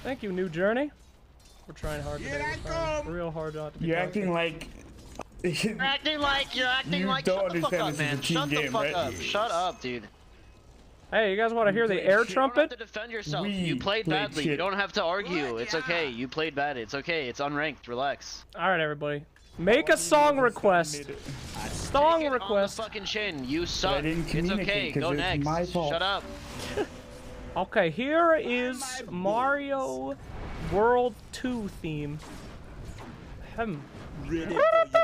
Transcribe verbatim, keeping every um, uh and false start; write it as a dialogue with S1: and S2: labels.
S1: Thank you, New Journey. We're trying hard
S2: Here
S1: today.
S2: I
S1: We're trying
S2: come.
S1: real hard not to be
S3: You're
S1: toxic.
S3: acting like.
S4: You're acting like you're acting
S3: You
S4: like.
S3: don't
S4: Shut the fuck
S3: understand
S4: up,
S3: this is a
S4: man.
S3: team
S4: Shut the
S3: game,
S4: fuck
S3: right?
S4: up. Shut up, dude.
S1: Hey, you guys want to hear the
S3: played
S1: air
S3: shit.
S4: You don't have
S1: trumpet?
S4: to defend yourself.
S3: We
S4: You played
S3: played
S4: badly. You
S3: shit.
S4: don't have to argue.
S2: What?
S4: It's
S2: Yeah.
S4: okay. You played bad. It's okay. It's unranked. Relax.
S1: All right, everybody. Make a song request. Song
S4: Take it
S1: request.
S4: on the fucking chin. You suck.
S3: didn't
S4: It's
S3: communicate
S4: okay.
S3: 'cause
S4: Go
S3: it's
S4: next.
S3: my fault.
S4: Shut up.
S1: Okay, here is Mario World two theme. Hmm.
S2: Ready for